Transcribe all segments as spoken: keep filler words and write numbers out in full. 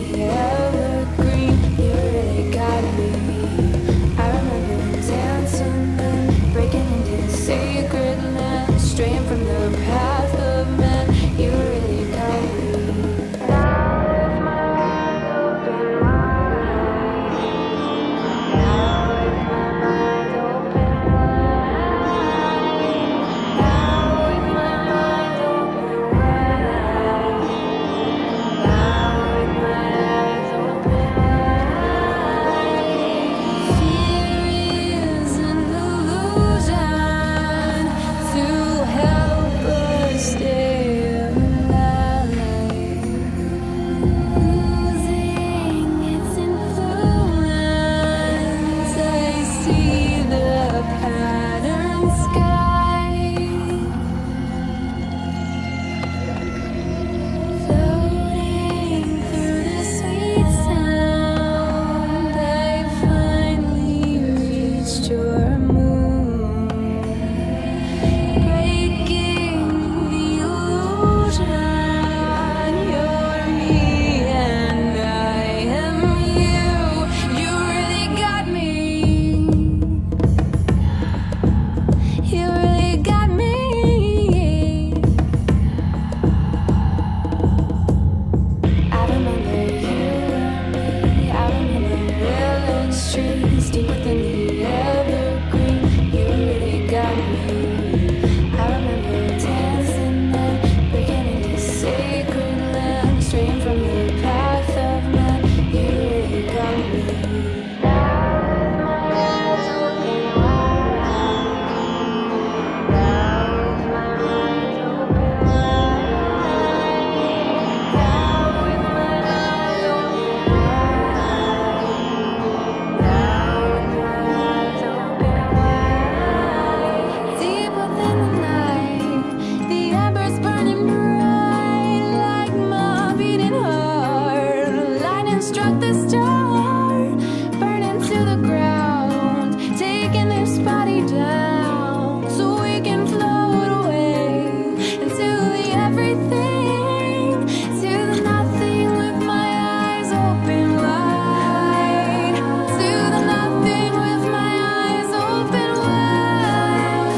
the evergreen. You really got me. I remember dancing and breaking into sacred land, straying from the path of man. You really got me. Now with my eyes open wide, now with my mind open wide, now with my mind open wide, now with my eyes open wide. Fear is an illusion to help us stay alive, losing its influence. I see the pattern sky, floating through the sweet sound. I finally reached your moon, breaking the illusion. You're me and I am you. You really got me. You really got me. I remember you and me. I remember village trees deep within the evergreen. You really got me. I remember dancing and breaking into sacred land, straying from the path of man. You really got me. Now with my eyes open wide, now with my mind open wide, now with my eyes open wide, now with my eyes open wide. Deep within the night, the embers burning bright like my beating heart. Lightning struck the star, burning to the ground, taking this body down so we can float away into the everything, to the nothing with my eyes open wide, to the nothing with my eyes open wide.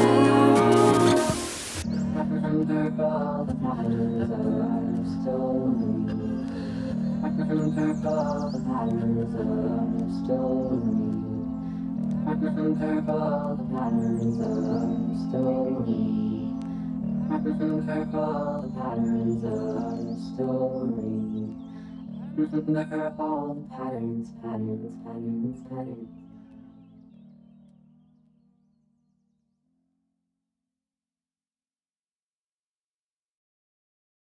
Under all the patterns of our story, under all the patterns of our story, under all the patterns of our story, under all the patterns of our story, under all the patterns, patterns, patterns, patterns.